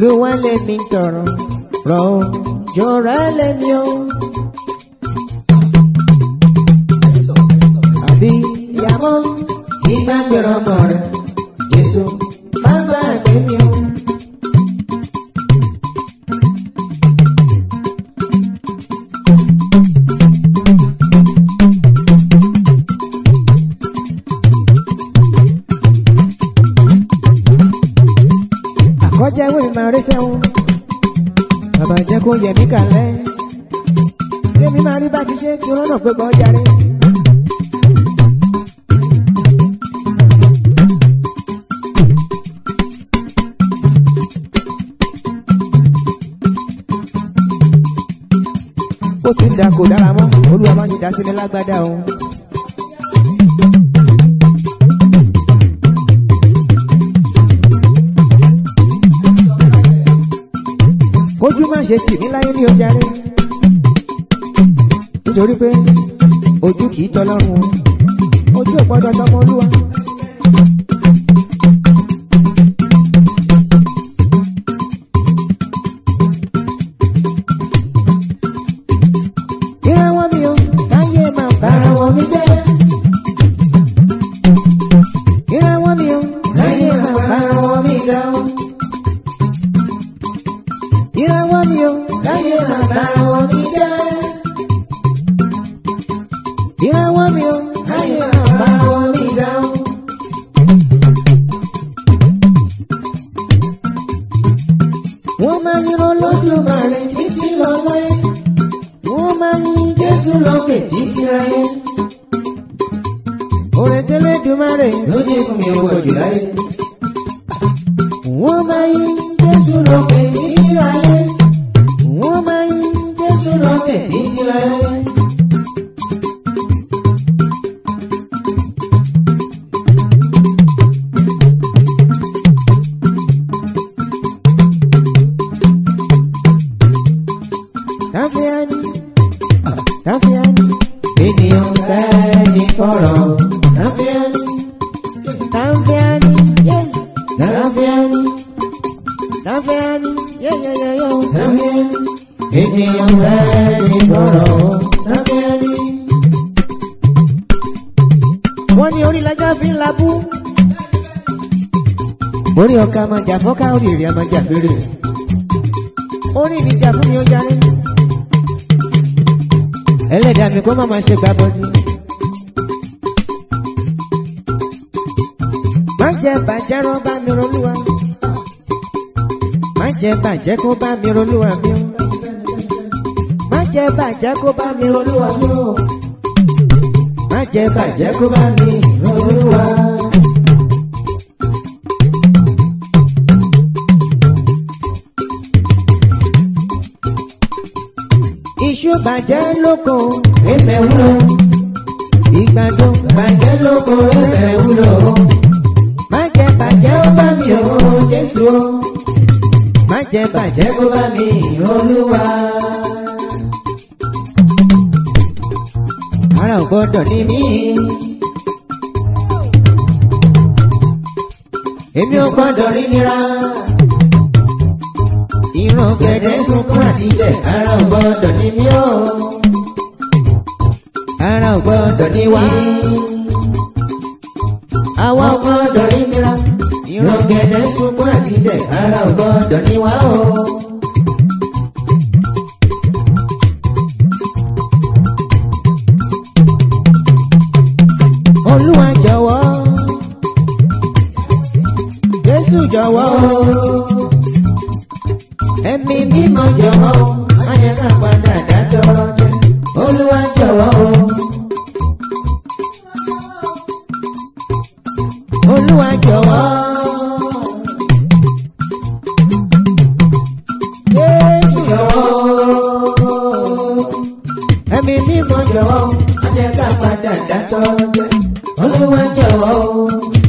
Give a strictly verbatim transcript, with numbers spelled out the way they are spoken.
Olúwa lèmi tọrọ rọ jọra lèmi o. Àbí ìyàmọ́ ìgbà gbẹ̀rọ ọmọ rẹ̀ Jésù bàbá lèmi o. Àkọ́jẹ́ ìwé máa rí sẹ́wọ̀n bàbá jẹ́ kó yẹ mí kalẹ̀ kémi máa rí bá ti ṣe kí rọ́nà pé gbọ́ járe. Ó ti ń da kò dára mọ́ Olúwa máa ń dá sí mi lágbádá o. Ojú máa ṣe tì mí láyé ní ọjà rẹ̀ nítorí pé ojú kìí tọ́lọ́run ojú ò gbọ́dọ̀ tọmọ Olúwa. Ìràwọ̀ mi o láyé máa bára wọn mi jẹ́. Ìràwọ̀ mi o láyé máa bára wọn mi dá o. Ìràwọ̀ mi o láyé máa bára wọn mi jẹ́. Ìràwọ̀ mi o láyé máa bára wọn mi dá o. Wọ́n máa ń yan Olódùmarè títí lọ́lẹ́. Wọ́n máa ń yin Jésù lókè títí láyé. Oore t'Ẹlẹ́dùmarè ló dé fún mi owó jù láyé. Wọ́n máa ń yin Jésù lókè títí láyé. Wọ́n máa ń yin Jésù lókè títí láyé. Táfíàní, Táfíàní, ènìyàn fẹ́ ní fọ́rọ̀. Táfíàní, Táfíàní, Táfíàní, Táfíàní, yẹ́yẹ́yẹ́yẹ́ Táfíàní, ènìyàn fẹ́ ní fọ́rọ̀. Táfíàní. Wọ́n ní orí lájà fi ń labú. Orí ọkà máa jà fọ́ká, orí ìrìn àmà jà fèrè. Orí mi jà fún mi ó jáde. Ẹlẹ́dàá mi kó má máa ṣe gbàbọ́dí. Má jẹ́ bàjẹ́ rán bá mi rolúwa. Má jẹ́ bàjẹ́ kó bá mi rolúwa mi o. Má jẹ́ bàjẹ́ kó bá mi rolúwa mi o. Má jẹ́ bàjẹ́ kó bá mi rolúwa. Iṣu bàjẹ́ lóko ẹ̀fẹ̀ wúlò. Ìgbàdo bàjẹ́ lóko ẹ̀fẹ̀ wúlò. Má jẹ́ bàjẹ́ ó bá mi o Jésù o. Má jẹ́ bàjẹ́ kó bá mi Olúwa. Ara ò gbọ́dọ̀ ní mí. Èmi ò gbọ́dọ̀ rí nira. Ìran gẹ̀dẹ̀ sunkún àti ilẹ̀. Ara ò gbọ́dọ̀ ní mí o. Ara ò gbọ́dọ̀ ní wá. Àwa ò gbọ́dọ̀ rí nira. Ìran gẹ̀dẹ̀ sunkún àti ilẹ̀. Ara ò gbọ́dọ̀ ní wá o. Olúwa jọ̀wọ́. Jésù jọ̀wọ́. Ẹ̀mí mímọ́ jọ̀wọ́. Má jẹ́ ká padà dátọ́rọ́ jẹ́. Olúwa jọ̀wọ́. Olúwa jọ̀wọ́. Jésù jọ̀wọ́. Ẹ̀mí mímọ́ jọ̀wọ́. Má jẹ́ ká padà dátọ́rọ́ jẹ́. Olúwa jọ̀wọ́.